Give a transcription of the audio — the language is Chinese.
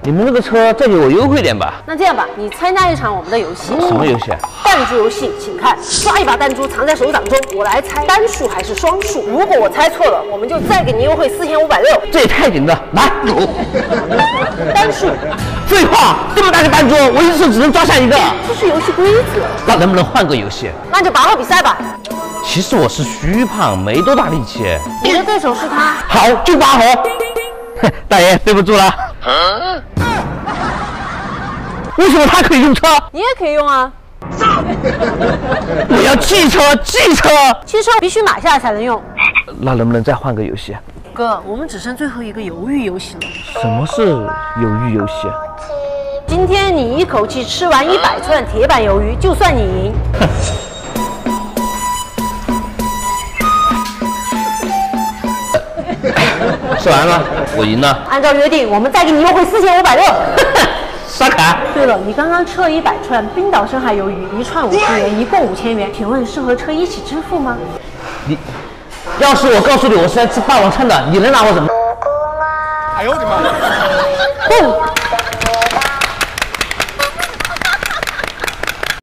你们那个车再给我优惠点吧。 那这样吧，你参加一场我们的游戏。 什么游戏啊？ 弹珠游戏，请看，抓一把弹珠藏在手掌中，我来猜单数还是双数。如果我猜错了，我们就再给你优惠4560。 这也太紧了，来。 单数。 废话，这么大个弹珠，我一次只能抓下一个。 这是游戏规则。 那能不能换个游戏？ 那就拔河比赛吧。 其实我是虚胖，没多大力气。 你的对手是他。 好，就拔河。大爷，对不住了。为什么他可以用车？ 你也可以用啊。 我要汽车，汽车。 汽车必须买下来才能用。 那能不能再换个游戏？ 哥，我们只剩最后一个犹豫游戏了。 什么是犹豫游戏？ 今天你一口气吃完100串铁板鱿鱼，就算你赢。 吃完了，我赢了。 按照约定，我们再给你优惠4560。 刷卡。 对了，你刚刚吃了100串冰岛深海鱿鱼，1串50元，一共5000元，请问是和车一起支付吗？ 你，要是我告诉你我是来吃霸王餐的，你能拿我怎么？ 哎呦我的妈！ 不。